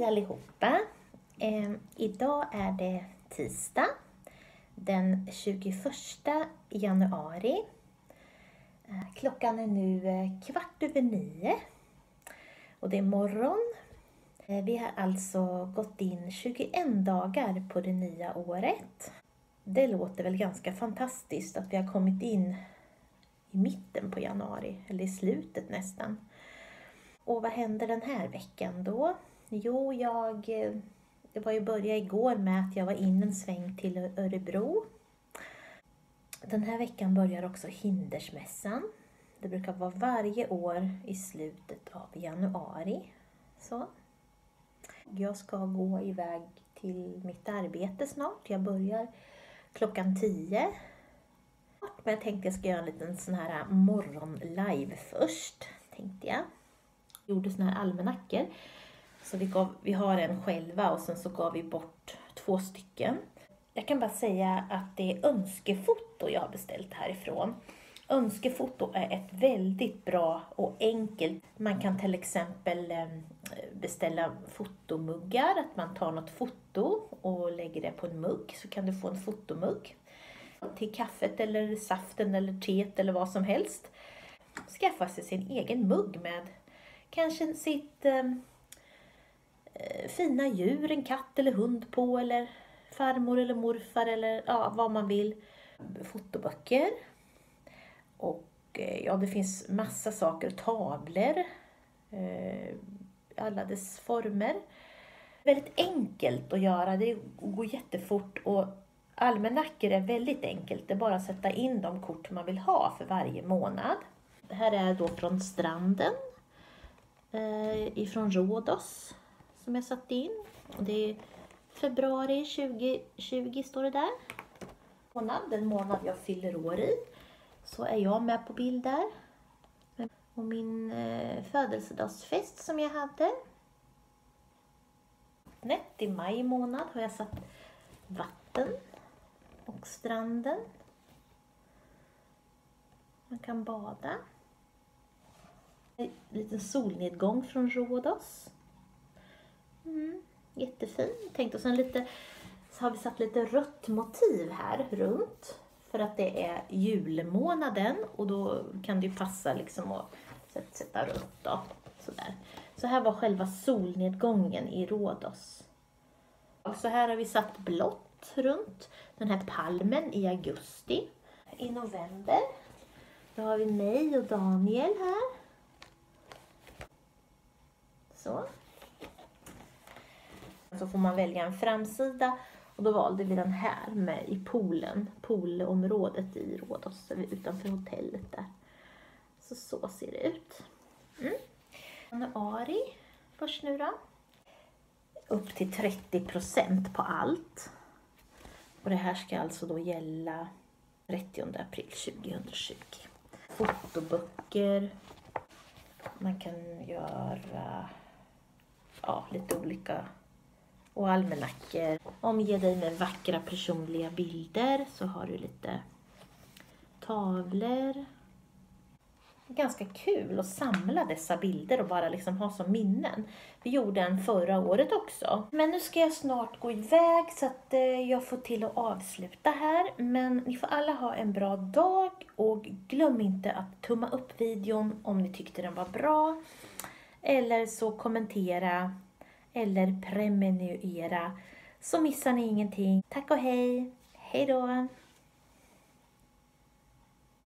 Hej allihopa! Idag är det tisdag den 21 januari. Klockan är nu 8:15 och det är morgon. Vi har alltså gått in 21 dagar på det nya året. Det låter väl ganska fantastiskt att vi har kommit in i mitten på januari, eller i slutet nästan. Och vad händer den här veckan då? Jo, det var ju börja igår med att jag var in en sväng till Örebro. Den här veckan börjar också Hindersmässan. Det brukar vara varje år i slutet av januari. Så. Jag ska gå iväg till mitt arbete snart. Jag börjar klockan 10. Men jag tänkte jag ska göra en liten sån här morgon-live först, tänkte jag. Gjorde såna här almanackor. Så vi har en själva och sen så gav vi bort 2 stycken. Jag kan bara säga att det är önskefoto jag har beställt härifrån. Önskefoto är ett väldigt bra och enkelt. Man kan till exempel beställa fotomuggar. Att man tar något foto och lägger det på en mugg. Så kan du få en fotomugg. Till kaffet eller saften eller teet eller vad som helst. Skaffa sig sin egen mugg med kanske sitt fina djur, en katt eller hund på, eller farmor eller morfar eller vad man vill. Fotoböcker. Och det finns massa saker, tavlor, alla dess former. Väldigt enkelt att göra, det går jättefort och almanackor är väldigt enkelt. Det är bara att sätta in de kort man vill ha för varje månad. Det här är då från stranden. Ifrån Rhodos som jag satt in. Och det är februari 2020 står det där. Den månad jag fyller år i. Så är jag med på bild där. Och min födelsedagsfest som jag hade. I maj månad har jag satt vatten och stranden. Man kan bada. En liten solnedgång från Rhodos. Jättefin. Tänkte och sen så har vi satt lite rött motiv här runt. För att det är julmånaden och då kan det ju passa liksom att sätta rött då. Sådär. Så här var själva solnedgången i Rhodos. Och så här har vi satt blått runt den här palmen i augusti. I november då har vi mig och Daniel här. Så får man välja en framsida och då valde vi den här med i poolområdet i Rhodos utanför hotellet där. Så ser det ut. Januari först nu då. Upp till 30% på allt. Och det här ska alltså då gälla 30 april 2020. Fotoböcker. Man kan göra lite olika. Och almanackor. Omge dig med vackra personliga bilder. Så har du lite tavlor. Ganska kul att samla dessa bilder och bara liksom ha som minnen. Vi gjorde en förra året också. Men nu ska jag snart gå iväg så att jag får till att avsluta här. Men ni får alla ha en bra dag och glöm inte att tumma upp videon om ni tyckte den var bra. Eller så kommentera eller prenumerera så missar ni ingenting. Tack och hej! Hej då!